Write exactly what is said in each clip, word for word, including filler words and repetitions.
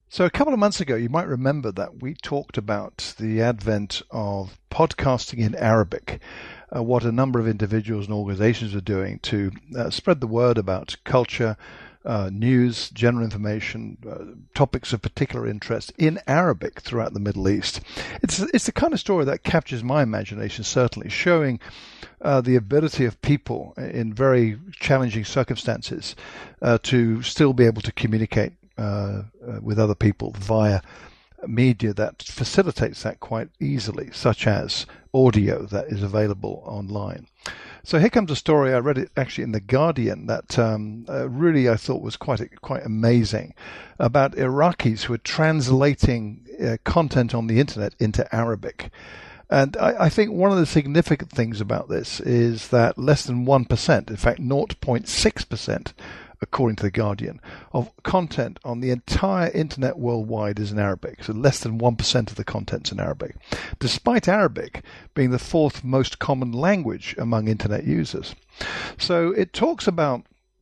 So a couple of months ago, you might remember that we talked about the advent of podcasting in Arabic, uh, what a number of individuals and organizations are doing to uh, spread the word about culture, uh, news, general information, uh, topics of particular interest in Arabic throughout the Middle East. It's, it's the kind of story that captures my imagination, certainly, showing Uh, the ability of people in very challenging circumstances uh, to still be able to communicate uh, uh, with other people via media that facilitates that quite easily, such as audio that is available online. So here comes a story. I read it actually in The Guardian that um, uh, really I thought was quite quite amazing, about Iraqis who are translating uh, content on the internet into Arabic. And I, I think one of the significant things about this is that less than one percent, in fact zero point six percent, according to The Guardian, of content on the entire internet worldwide is in Arabic. So less than one percent of the content's in Arabic, despite Arabic being the fourth most common language among internet users. So it talks about,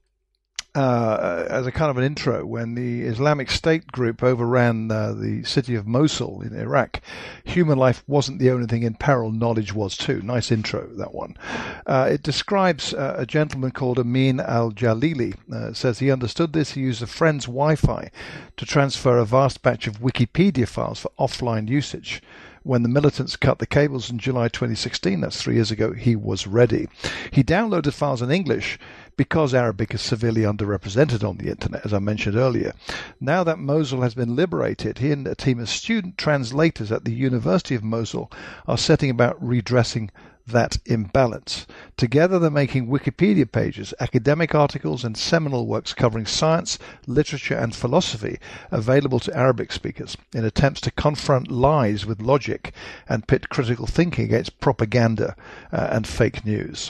Uh, as a kind of an intro, when the Islamic State group overran uh, the city of Mosul in Iraq, human life wasn't the only thing in peril, knowledge was too. Nice intro, that one. Uh, it describes uh, a gentleman called Ameen al-Jaleeli. Uh, says he understood this. He used a friend's Wi-Fi to transfer a vast batch of Wikipedia files for offline usage. When the militants cut the cables in July twenty sixteen, that's three years ago, he was ready. He downloaded files in English because Arabic is severely underrepresented on the internet, as I mentioned earlier. Now that Mosul has been liberated, he and a team of student translators at the University of Mosul are setting about redressing that imbalance. Together they're making Wikipedia pages, academic articles and seminal works covering science, literature and philosophy available to Arabic speakers in attempts to confront lies with logic and pit critical thinking against propaganda uh, and fake news.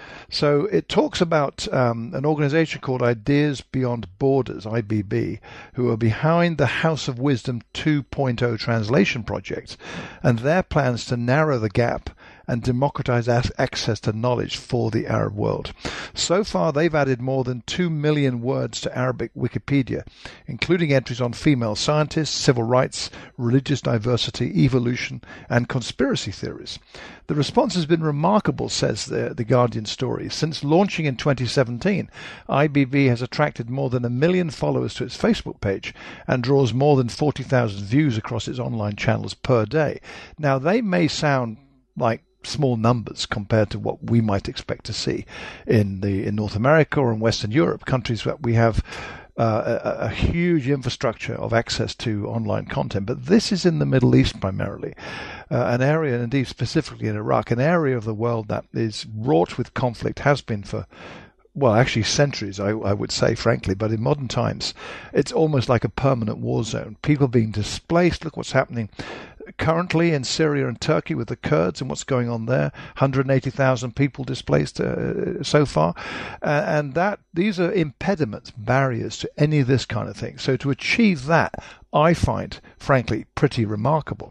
So it talks about um, an organization called Ideas Beyond Borders, I B B, who are behind the House of Wisdom two point oh translation project and their plans to narrow the gap and democratize access to knowledge for the Arab world. So far, they've added more than two million words to Arabic Wikipedia, including entries on female scientists, civil rights, religious diversity, evolution, and conspiracy theories. The response has been remarkable, says the, the Guardian story. Since launching in twenty seventeen, I B B has attracted more than a million followers to its Facebook page and draws more than forty thousand views across its online channels per day. Now, they may sound like small numbers compared to what we might expect to see in the in North America or in Western Europe, countries where we have uh, a, a huge infrastructure of access to online content. But this is in the Middle East primarily, uh, an area, and indeed specifically in Iraq, an area of the world that is wrought with conflict, has been for, well, actually centuries, I, I would say, frankly. But in modern times, it's almost like a permanent war zone. People being displaced. Look what's happening currently in Syria and Turkey with the Kurds and what's going on there. one hundred eighty thousand people displaced uh, so far. Uh, and that these are impediments, barriers to any of this kind of thing. So to achieve that, I find, frankly, pretty remarkable.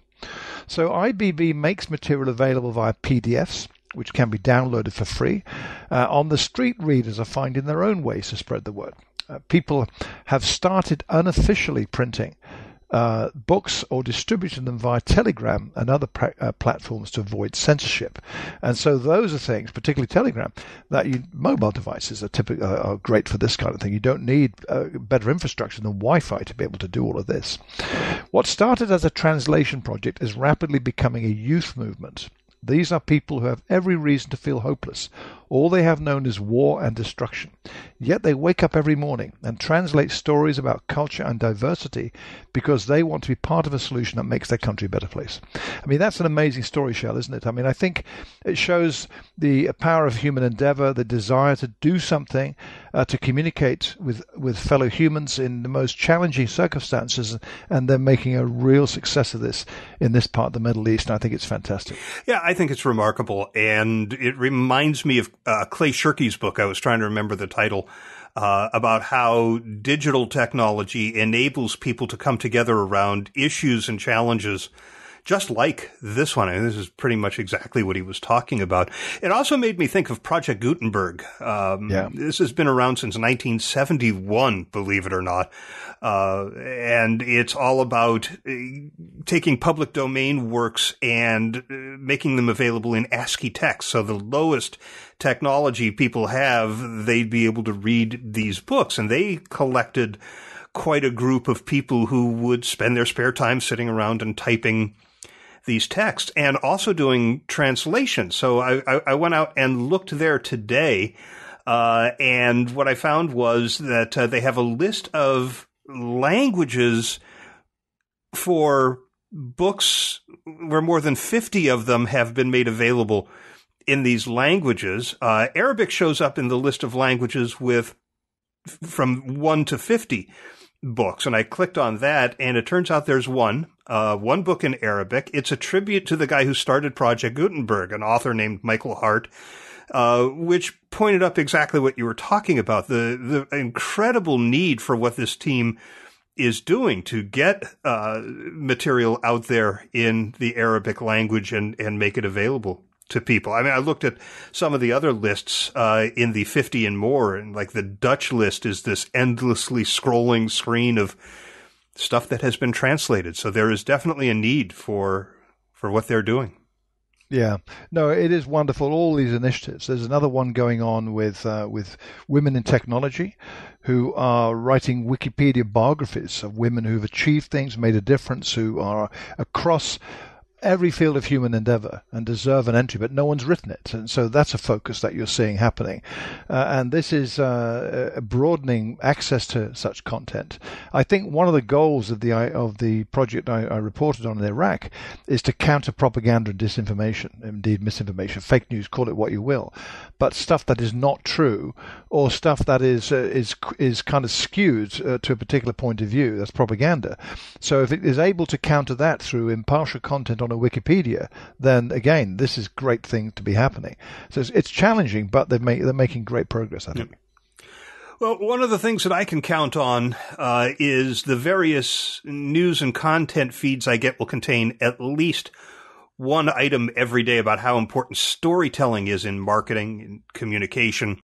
So I B B makes material available via P D Fs, which can be downloaded for free, uh, on the street readers are finding their own ways to spread the word. Uh, people have started unofficially printing uh, books or distributing them via Telegram and other pra- uh, platforms to avoid censorship. And so those are things, particularly Telegram, that you, mobile devices are typically uh, are great for this kind of thing. You don't need uh, better infrastructure than Wi-Fi to be able to do all of this. What started as a translation project is rapidly becoming a youth movement. These are people who have every reason to feel hopeless. All they have known is war and destruction. Yet they wake up every morning and translate stories about culture and diversity because they want to be part of a solution that makes their country a better place. I mean, that's an amazing story, Shel, isn't it? I mean, I think it shows the power of human endeavor, the desire to do something, uh, to communicate with, with fellow humans in the most challenging circumstances, and they're making a real success of this in this part of the Middle East, and I think it's fantastic. Yeah, I think it's remarkable, and it reminds me of uh, Clay Shirky's book. I was trying to remember the title, uh, about how digital technology enables people to come together around issues and challenges just like this one. And this is pretty much exactly what he was talking about. It also made me think of Project Gutenberg. Um, yeah. This has been around since nineteen seventy-one, believe it or not. Uh, and it's all about uh, taking public domain works and uh, making them available in ASCII text. So the lowest technology people have, they'd be able to read these books. And they collected quite a group of people who would spend their spare time sitting around and typing these texts and also doing translation. So I, I, I went out and looked there today, uh, and what I found was that uh, they have a list of languages for books where more than fifty of them have been made available in these languages. Uh, Arabic shows up in the list of languages with from one to fifty books. And I clicked on that, and it turns out there's one, uh, one book in Arabic. It's a tribute to the guy who started Project Gutenberg, an author named Michael Hart, uh, which pointed up exactly what you were talking about, the, the incredible need for what this team is doing to get uh, material out there in the Arabic language and, and make it available to people. I mean, I looked at some of the other lists uh, in the fifty and more, and like the Dutch list is this endlessly scrolling screen of stuff that has been translated. So there is definitely a need for for what they're doing. Yeah, no, it is wonderful. All these initiatives. There's another one going on with uh, with women in technology, who are writing Wikipedia biographies of women who've achieved things, made a difference, who are across every field of human endeavor and deserve an entry, but no one's written it. And so that's a focus that you're seeing happening. Uh, and this is uh, broadening access to such content. I think one of the goals of the of the project I, I reported on in Iraq is to counter propaganda and disinformation, indeed misinformation, fake news, call it what you will, but stuff that is not true or stuff that is uh, is is kind of skewed uh, to a particular point of view. That's propaganda. So if it is able to counter that through impartial content on a Wikipedia, then again, this is a great thing to be happening. So it's, it's challenging, but they've made, they're making great progress, I think. Yeah. Well, one of the things that I can count on uh, is the various news and content feeds I get will contain at least one item every day about how important storytelling is in marketing and communication.